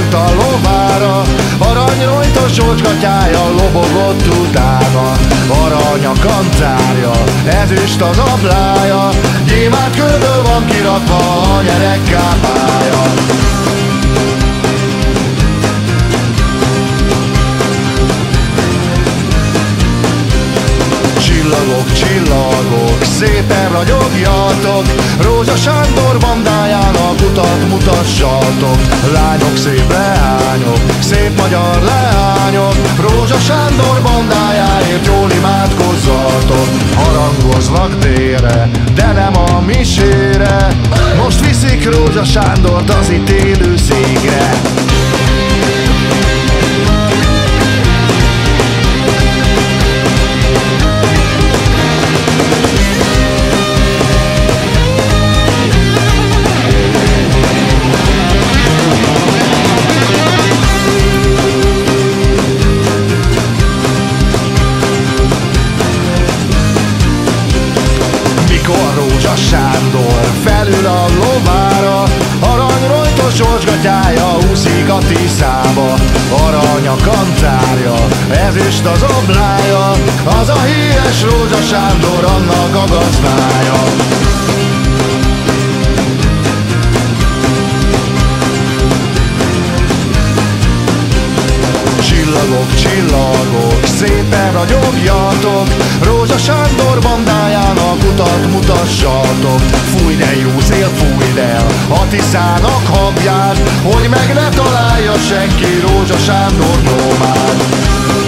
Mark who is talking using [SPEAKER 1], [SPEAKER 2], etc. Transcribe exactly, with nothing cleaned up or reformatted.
[SPEAKER 1] ült a lovára, aranyrongyos csócsgatyája lobogott utána. Arany a kancárja, ezüst az ablája, gyémánt kőből van kirakva a gyerekkápája. Csillagok, csillagok, szépen ragyogjatok, Rózsa Sándor bandájának utat mutassatok. Lányok, szép leányok, szép magyar leányok, Rózsa Sándor bandájáért jól imádkozzatok. Harangoznak délre, de nem a misére, most viszik Rózsa Sándort az ítélőszékre. Rózsa Sándor felül a lovára, aranyrongyos csócsgatyája úszik a Tiszába. Arany a kancárja, ezüst az ablája, az a híres Rózsa Sándor, annak a gazdája. Csillagok, csillagok, szépen ragyogjatok, Rózsa Sándor bandájának utat mutassatok. Fújd el, jó szél, fújd el a Tiszának habját, hogy meg ne találja senki Rózsa Sándor nyomát.